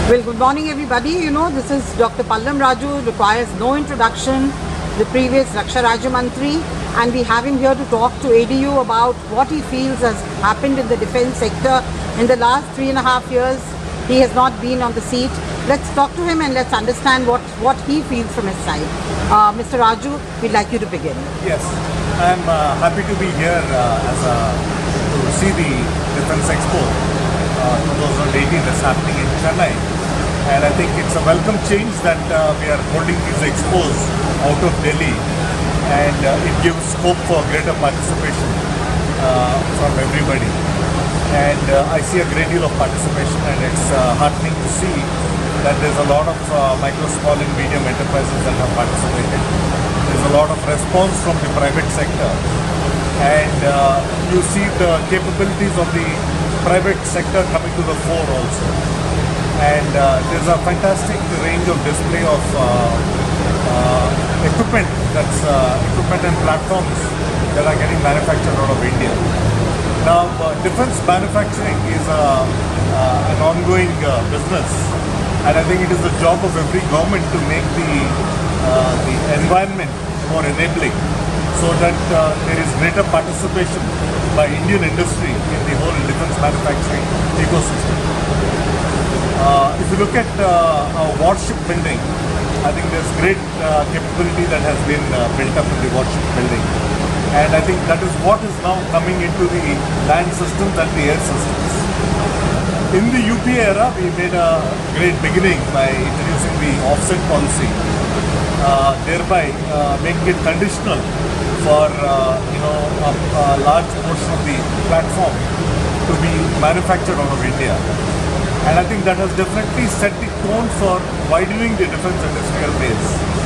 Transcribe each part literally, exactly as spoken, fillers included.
Well, good morning everybody. You know, this is Doctor Pallam Raju, requires no introduction, the previous Raksha Raju Mantri, and we have him here to talk to A D U about what he feels has happened in the defence sector in the last three and a half years. He has not been on the seat. Let's talk to him and let's understand what, what he feels from his side. Uh, Mister Raju, we'd like you to begin. Yes, I'm uh, happy to be here uh, as a, to see the Defence Expo uh, twenty eighteen that's happening in Chennai. And I think it's a welcome change that uh, we are holding these expos out of Delhi, and uh, it gives scope for greater participation uh, from everybody. And uh, I see a great deal of participation, and it's uh, heartening to see that there's a lot of uh, micro, small and medium enterprises that have participated. There's a lot of response from the private sector, and uh, you see the capabilities of the private sector coming to the fore also. And uh, there's a fantastic range of display of uh, uh, equipment, that's uh, equipment and platforms that are getting manufactured out of India. Now, uh, defense manufacturing is a, uh, an ongoing uh, business, and I think it is the job of every government to make the, uh, the environment more enabling, so that uh, there is greater participation by Indian industry in the whole defense manufacturing ecosystem. Uh, if you look at uh, our warship building, I think there's great uh, capability that has been uh, built up in the warship building, and I think that is what is now coming into the land systems and the air systems. In the U P A era, we made a great beginning by introducing the offset policy, uh, thereby uh, making it conditional for uh, you know a, a large portion of the platform to be manufactured out of India. And I think that has definitely set the tone for widening the defense industrial base.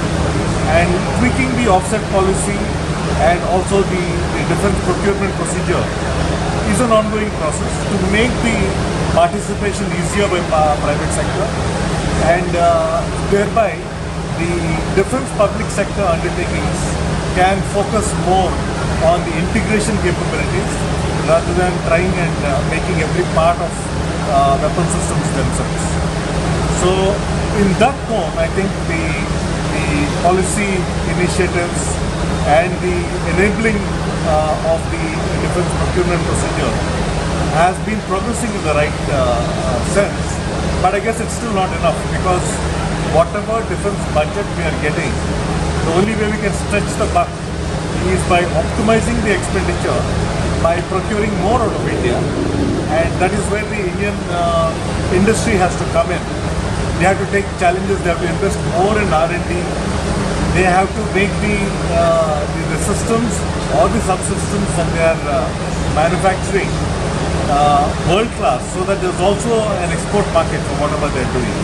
And tweaking the offset policy and also the, the defense procurement procedure is an ongoing process to make the participation easier by uh, private sector, and uh, thereby the defense public sector undertakings can focus more on the integration capabilities rather than trying and uh, making every part of Uh, weapon systems themselves. So in that tone, I think the, the policy initiatives and the enabling uh, of the defense procurement procedure has been progressing in the right uh, uh, sense, but I guess it's still not enough, because whatever defense budget we are getting, the only way we can stretch the buck is by optimizing the expenditure, by procuring more out of India. And that is where the Indian uh, industry has to come in. They have to take challenges, they have to invest more in R and D, they have to make the, uh, the, the systems or the subsystems that they are uh, manufacturing uh, world class, so that there's also an export market for whatever they're doing.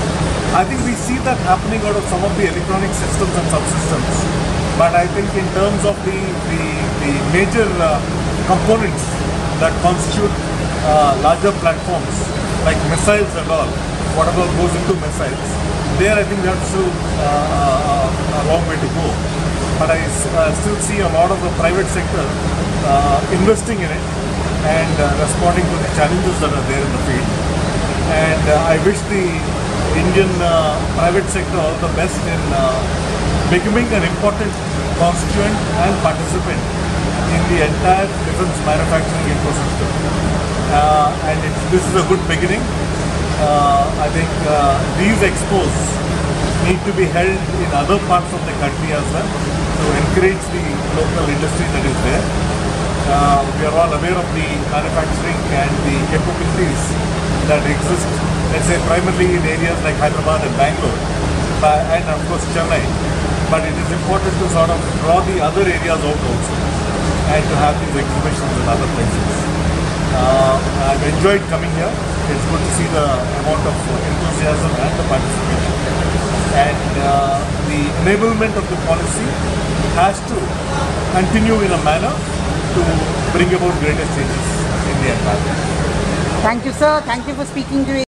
I think we see that happening out of some of the electronic systems and subsystems, but I think in terms of the, the, the major uh, components that constitute Uh, larger platforms like missiles and all, whatever goes into missiles, there I think we have still uh, a long way to go. But I uh, still see a lot of the private sector uh, investing in it and uh, responding to the challenges that are there in the field. And uh, I wish the Indian uh, private sector all the best in uh, becoming an important constituent and participant in the entire defense manufacturing ecosystem. Uh, and it, this is a good beginning. Uh, I think uh, these expos need to be held in other parts of the country as well to encourage the local industry that is there. Uh, we are all aware of the manufacturing and the capabilities that exist, let's say primarily in areas like Hyderabad and Bangalore, uh, and of course Chennai. But it is important to sort of draw the other areas out also, and to have these exhibitions in other places. Uh, I've enjoyed coming here. It's good to see the amount of enthusiasm and the participation. And uh, the enablement of the policy has to continue in a manner to bring about greater changes in the environment. Thank you, sir. Thank you for speaking to